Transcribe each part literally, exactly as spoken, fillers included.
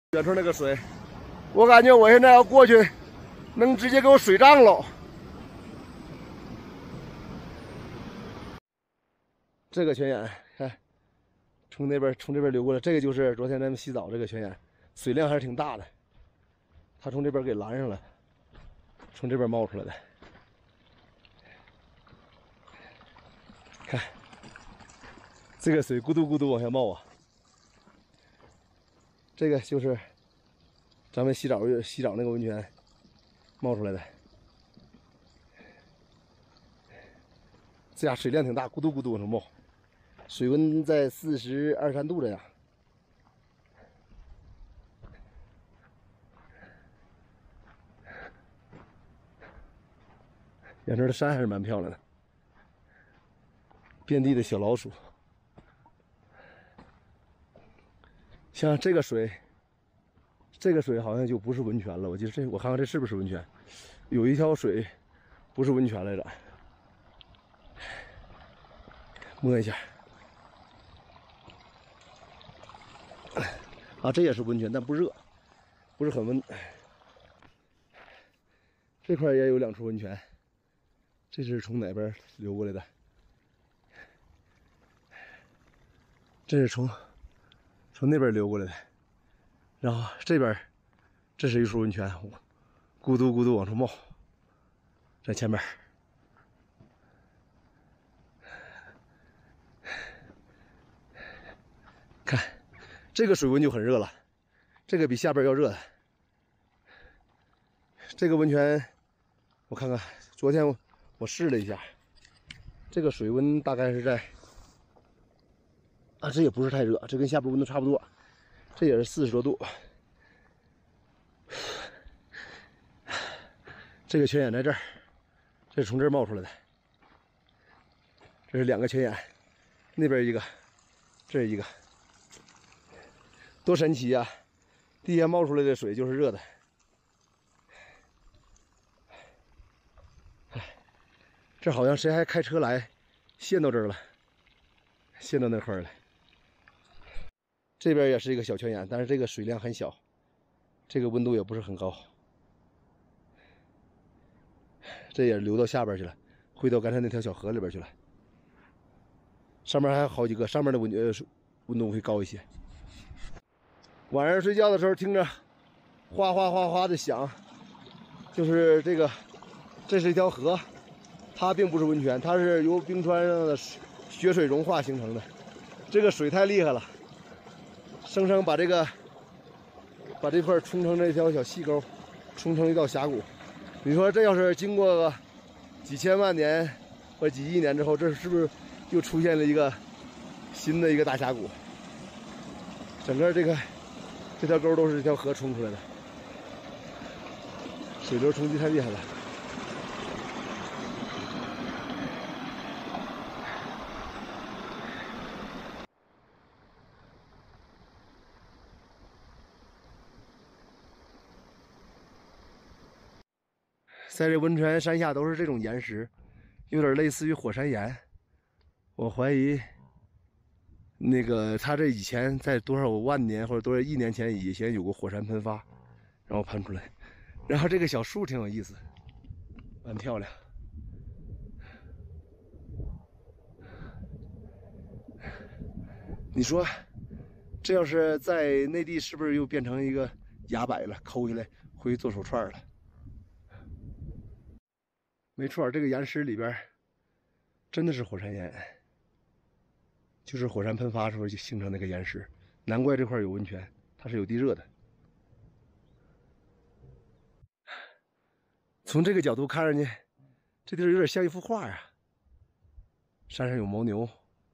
远处那个水，我感觉我现在要过去，能直接给我水涨了。这个泉眼，看，从那边从这边流过来，这个就是昨天咱们洗澡这个泉眼，水量还是挺大的。它从这边给拦上了，从这边冒出来的。看，这个水咕嘟咕嘟往下冒啊。 这个就是咱们洗澡洗澡那个温泉冒出来的，这家水量挺大，咕嘟咕嘟往上冒，水温在四十二三度这样。远处的山还是蛮漂亮的，遍地的小老鼠。 像这个水，这个水好像就不是温泉了。我记得这，我看看这是不是温泉？有一条水不是温泉来着，摸一下。啊，这也是温泉，但不热，不是很温。这块也有两处温泉，这是从哪边流过来的？这是从。 从那边流过来的，然后这边，这是一处温泉，咕嘟咕嘟往出冒，在前面。看，这个水温就很热了，这个比下边要热的。这个温泉，我看看，昨天我我试了一下，这个水温大概是在。 啊，这也不是太热，这跟下边温度差不多，这也是四十多度。这个泉眼在这儿，这是从这儿冒出来的。这是两个泉眼，那边一个，这是一个，多神奇呀！地下冒出来的水就是热的。哎，这好像谁还开车来，陷到这儿了，陷到那块儿了。 这边也是一个小泉眼，但是这个水量很小，这个温度也不是很高。这也流到下边去了，汇到刚才那条小河里边去了。上面还有好几个，上面的温呃温度会高一些。晚上睡觉的时候听着哗哗哗哗的响，就是这个，这是一条河，它并不是温泉，它是由冰川上的雪水融化形成的。这个水太厉害了。 生生把这个把这块冲成这条小细沟，冲成一道峡谷。你说这要是经过个几千万年或几亿年之后，这是不是又出现了一个新的一个大峡谷？整个这个这条沟都是这条河冲出来的，水流冲击太厉害了。 在这温泉山下都是这种岩石，有点类似于火山岩。我怀疑，那个它这以前在多少万年或者多少亿年前以前有过火山喷发，然后喷出来。然后这个小树挺有意思，蛮漂亮。你说，这要是在内地，是不是又变成一个崖柏了？抠下来回去做手串了。 没错，这个岩石里边真的是火山岩，就是火山喷发时候就形成那个岩石，难怪这块有温泉，它是有地热的。从这个角度看上去，这地儿有点像一幅画啊。山上有牦牛，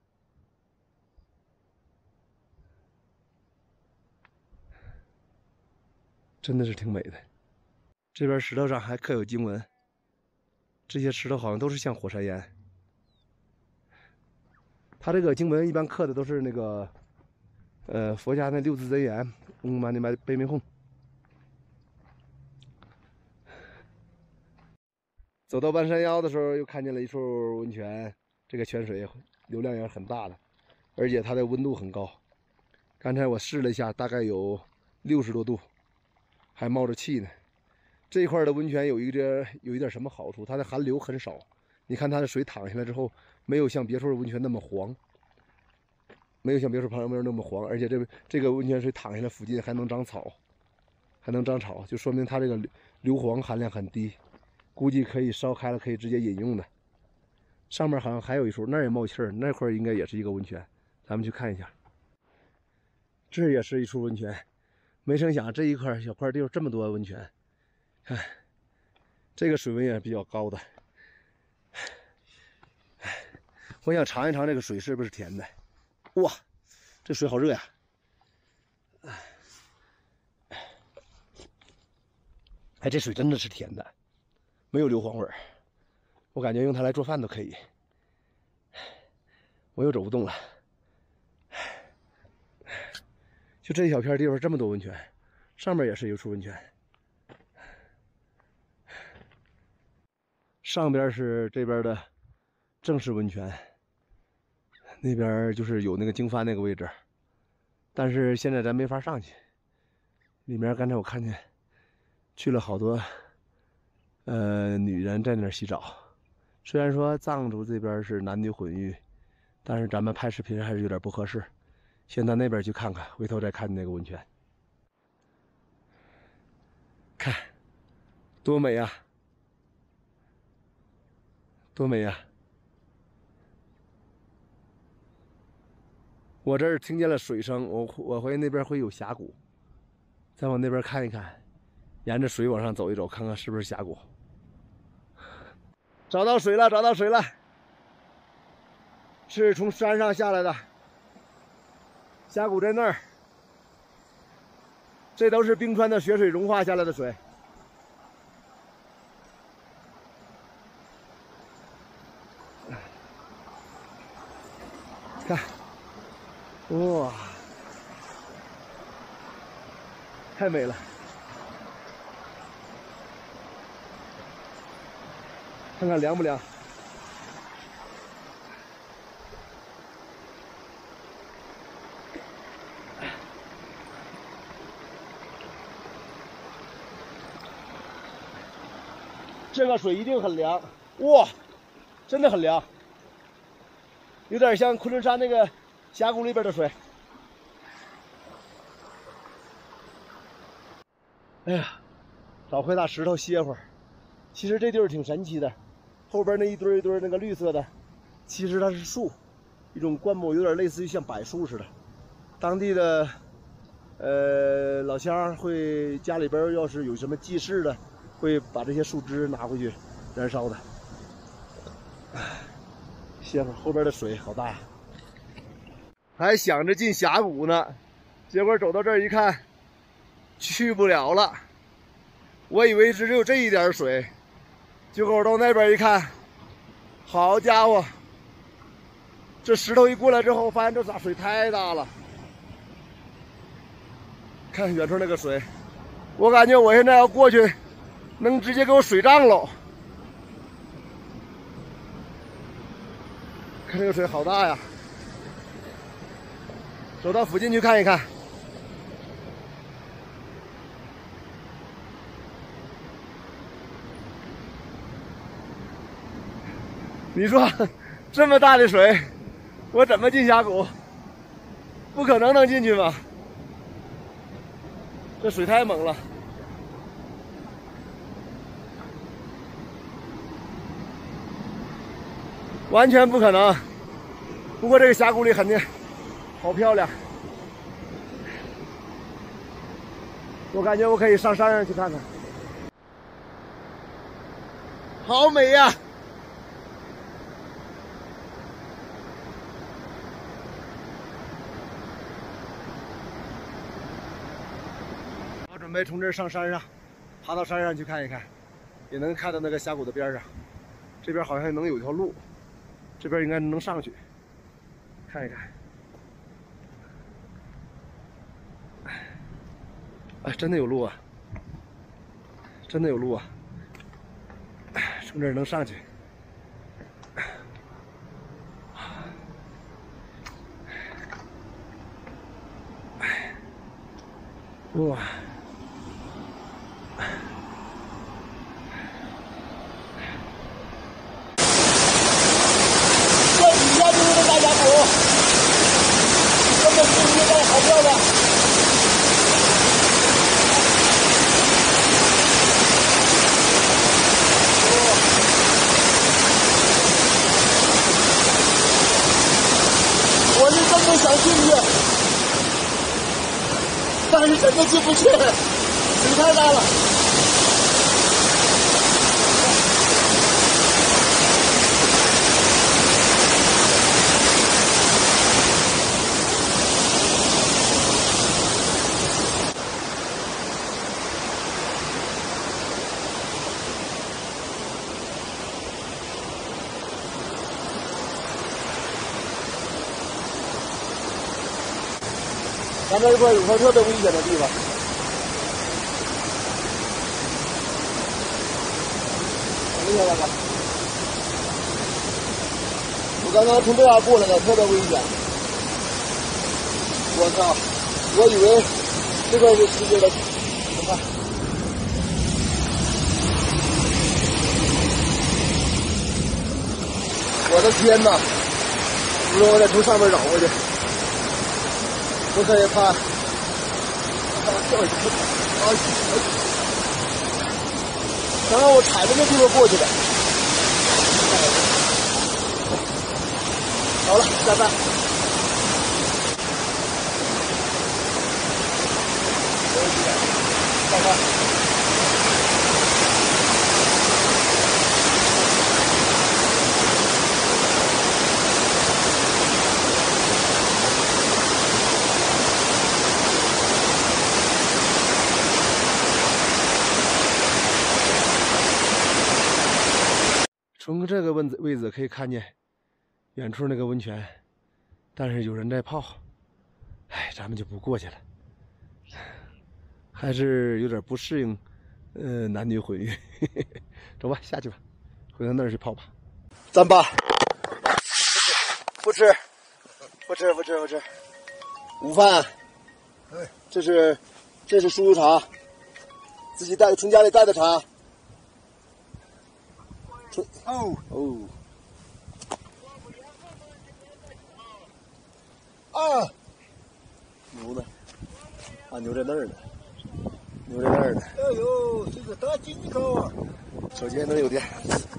真的是挺美的。这边石头上还刻有经文。 这些石头好像都是像火山岩。它这个经文一般刻的都是那个，呃，佛家那六字真言，嗡嘛呢嘛呗咪吽。走到半山腰的时候，又看见了一处温泉，这个泉水流量也是很大的，而且它的温度很高。刚才我试了一下，大概有六十多度，还冒着气呢。这一块的温泉有一个有一点什么好处？它的寒流很少。你看它的水淌下来之后，没有像别处的温泉那么黄，没有像别处旁边那么黄，而且这这个温泉水淌下来附近还能长草，还能长草，就说明它这个硫磺含量很低，估计可以烧开了可以直接饮用的。上面好像还有一处，那儿也冒气儿，那块应该也是一个温泉，咱们去看一下。这也是一处温泉，没成想这一块小块地方这么多温泉，看这个水温也比较高的。我想尝一尝这个水是不是甜的。哇，这水好热呀！哎，这水真的是甜的，没有硫磺味儿。我感觉用它来做饭都可以。我又走不动了。就这一小片地方这么多温泉，上面也是一处温泉。上边是这边的正式温泉，那边就是有那个经幡那个位置，但是现在咱没法上去。里面刚才我看见去了好多呃女人在那儿洗澡。虽然说藏族这边是男女混浴，但是咱们拍视频还是有点不合适。先到那边去看看，回头再看那个温泉。看，多美呀！多美呀！我这儿听见了水声，我我怀疑那边会有峡谷，再往那边看一看，沿着水往上走一走，看看是不是峡谷。找到水了，找到水了，是从山上下来的。峡谷在那儿，这都是冰川的雪水融化下来的水。看，哇，太美了！看看凉不凉？这个水一定很凉，哇，真的很凉，有点像昆仑山那个峡谷里边的水。哎呀，找块大石头歇会儿。其实这地儿挺神奇的，后边那一堆一堆那个绿色的，其实它是树，一种灌木，有点类似于像柏树似的。当地的呃老乡会家里边要是有什么祭祀的，会把这些树枝拿回去燃烧的。歇会儿，后边的水好大呀！还想着进峡谷呢，结果走到这儿一看，去不了了。我以为只有这一点水，结果我到那边一看，好家伙！这石头一过来之后，发现这咋水太大了。看远处那个水，我感觉我现在要过去，能直接给我水涨了。看这个水好大呀！走到附近去看一看。你说这么大的水，我怎么进峡谷？不可能能进去吧？这水太猛了，完全不可能。不过这个峡谷里肯定好漂亮，我感觉我可以上山上去看看，好美呀！我准备从这儿上山上，爬到山上去看一看，也能看到那个峡谷的边上。这边好像能有一条路，这边应该能上去看一看。哎，真的有路啊！真的有路啊！从这儿能上去。 哇！ 这底下就是个大峡谷，根本不应该好漂亮。我是真的想进去，但是真的进不去，水太大了。咱这一块有块特别危险的地方，危险了吧？我刚刚从这样过来的，特别危险。我靠！我以为这块是世界的，你看，我的天哪！不如我得从上面绕过去。我可也怕，怕掉下去。哎哎！刚刚我踩着那地方过去的。好了，下班。下班。 从这个位置位置可以看见远处那个温泉，但是有人在泡，哎，咱们就不过去了，还是有点不适应，呃，男女混浴。走吧，下去吧，回到那儿去泡吧。 咱爸，不吃，不吃，不吃，不吃。午饭，这是，这是酥油茶，自己带从家里带的茶。哦哦，啊，牛呢？啊，牛在那儿呢，牛在那儿呢。 哎呦，这个大金口啊！ 手机还能有电。